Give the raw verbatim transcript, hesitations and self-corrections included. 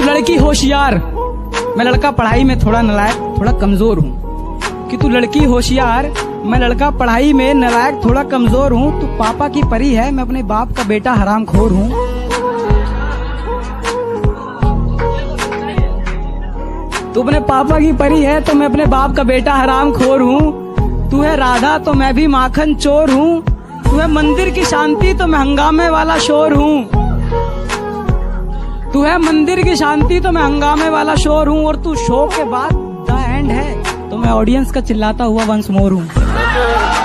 लड़की होशियार, मैं लड़का पढ़ाई में थोड़ा नालायक थोड़ा कमजोर हूँ। कि तू लड़की होशियार, मैं लड़का पढ़ाई में नालायक थोड़ा कमजोर हूँ। तू पापा की परी है, मैं अपने बाप का बेटा हरामखोर हूँ। तू अपने पापा की परी है तो मैं अपने बाप का बेटा हरामखोर हूँ। तू है राधा तो मैं भी माखन चोर हूँ। तू है मंदिर की शांति तो मैं हंगामे वाला शोर हूँ। तू है मंदिर की शांति तो मैं हंगामे वाला शोर हूँ। और तू शो के बाद द एंड है तो मैं ऑडियंस का चिल्लाता हुआ वंस मोर हूँ।